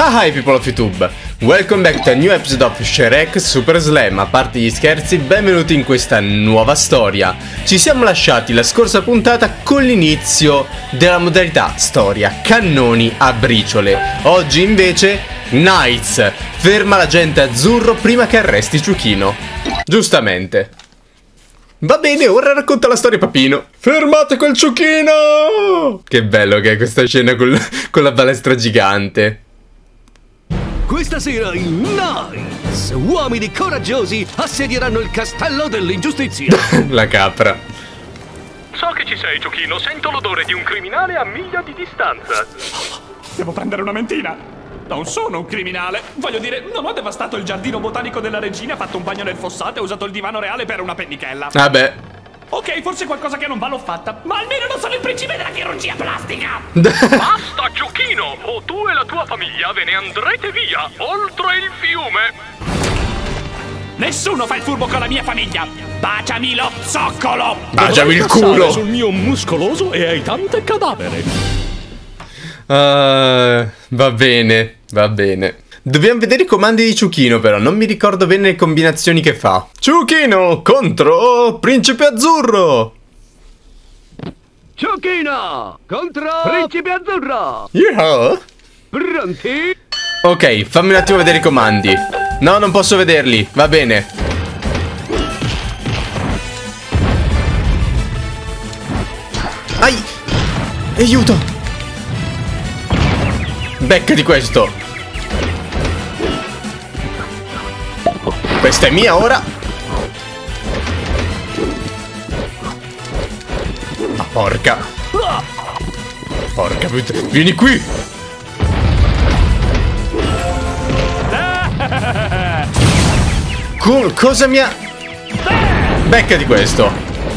Hi people of YouTube, welcome back to a new episode of Shrek Super Slam. A parte gli scherzi, benvenuti in questa nuova storia. Ci siamo lasciati la scorsa puntata con l'inizio della modalità storia cannoni a briciole. Oggi invece Knights, ferma l'agente azzurro prima che arresti Ciuchino. Giustamente. Va bene, ora racconta la storia Papino. Fermate quel Ciuchino! Che bello che è questa scena con la balestra gigante. Questa sera i Knights, uomini coraggiosi, assedieranno il castello dell'ingiustizia. La capra. So che ci sei, Ciuchino. Sento l'odore di un criminale a miglia di distanza. Devo prendere una mentina. Non sono un criminale. Voglio dire, non ho devastato il giardino botanico della regina, fatto un bagno nel fossato e usato il divano reale per una pennichella. Vabbè. Ok, forse qualcosa che non va l'ho fatta, ma almeno non sono il principe della chirurgia plastica. Basta, Ciuchino, o tu e la tua famiglia ve ne andrete via, oltre il fiume. Nessuno fa il furbo con la mia famiglia. Baciami lo zoccolo. Baciami il culo. Sul mio muscoloso e hai tante cadavere. Va bene, va bene. Dobbiamo vedere i comandi di Ciuchino però, non mi ricordo bene le combinazioni che fa. Ciuchino contro Principe Azzurro. Ciuchino contro Principe Azzurro. Yeah. Pronti? Ok, fammi un attimo vedere i comandi. No, non posso vederli, va bene. Ai! Aiuto! Beccati questo. Questa è mia ora. Ah, porca. Porca puttana. Vieni qui. Cosa mi ha... Beccati questo.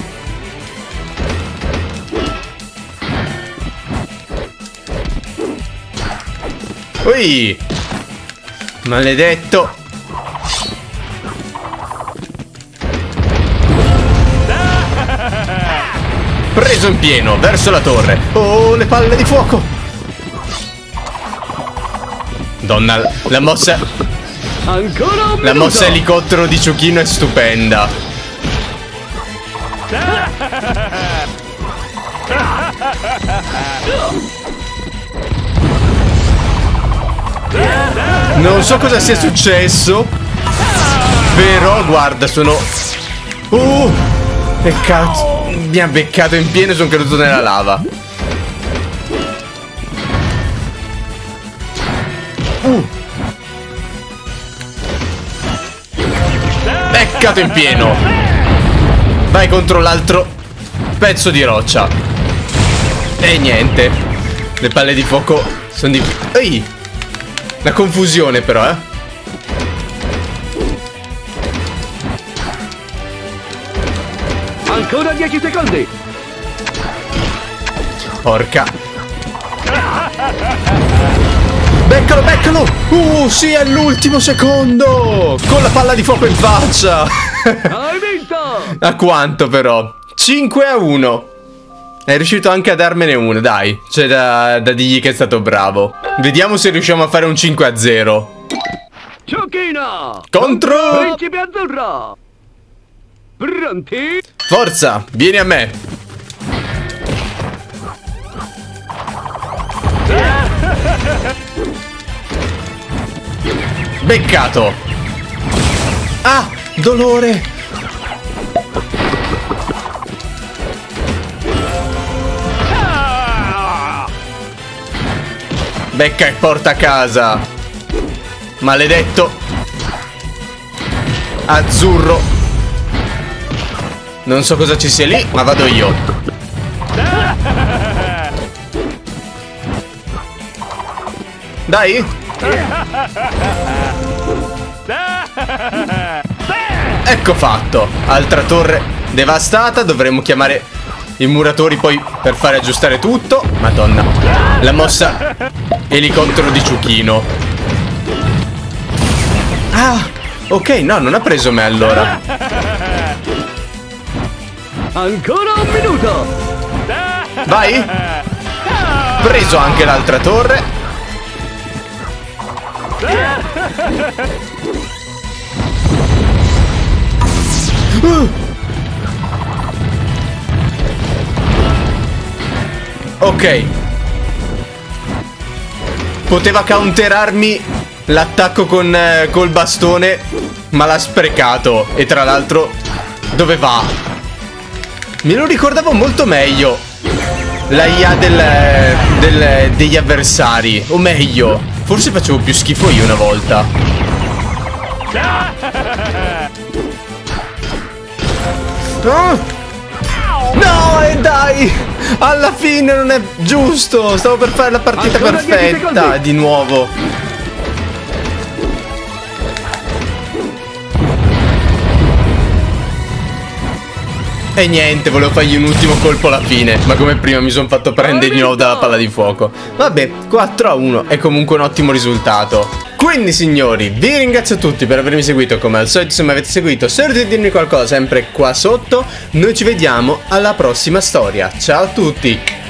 Ui. Maledetto. Preso in pieno, verso la torre. Oh, le palle di fuoco. Donna, la mossa... Ancora un minuto. La mossa elicottero di Ciuchino è stupenda. Non so cosa sia successo, però guarda, sono... che cazzo... Mi ha beccato in pieno e sono caduto nella lava. Beccato in pieno. Vai contro l'altro pezzo di roccia. E niente. Le palle di fuoco sono di... Ehi! La confusione però, eh. Ancora 10 secondi. Porca. Beccalo, beccalo. Sì, è l'ultimo secondo. Con la palla di fuoco in faccia. Hai vinto. A quanto però? 5-1. È riuscito anche a darmene una, dai. C'è da dirgli che è stato bravo. Vediamo se riusciamo a fare un 5-0. Ciuchino Contro Principe Azzurro. Pronti? Forza, vieni a me. Beccato. Ah, dolore. Becca e porta a casa. Maledetto Azzurro. Non so cosa ci sia lì, ma vado io. Dai. Ecco fatto. Altra torre devastata. Dovremmo chiamare i muratori poi per fare aggiustare tutto. Madonna. La mossa elicottero di Ciuchino. Ah, ok, no, non ha preso me allora. Ancora un minuto. Vai. Preso anche l'altra torre. Ok. Poteva counterarmi l'attacco col bastone, ma l'ha sprecato. E tra l'altro, dove va? Me lo ricordavo molto meglio la IA degli avversari. O meglio, forse facevo più schifo io una volta. No, e dai! Alla fine non è giusto! Stavo per fare la partita Ancora 10 perfetta secondi. di nuovo. E niente, volevo fargli un ultimo colpo alla fine, ma come prima mi sono fatto prendere di nuovo dalla palla di fuoco. Vabbè, 4-1 è comunque un ottimo risultato. Quindi signori, vi ringrazio tutti per avermi seguito. Come al solito, se mi avete seguito, se volete dirmi qualcosa sempre qua sotto. Noi ci vediamo alla prossima storia. Ciao a tutti!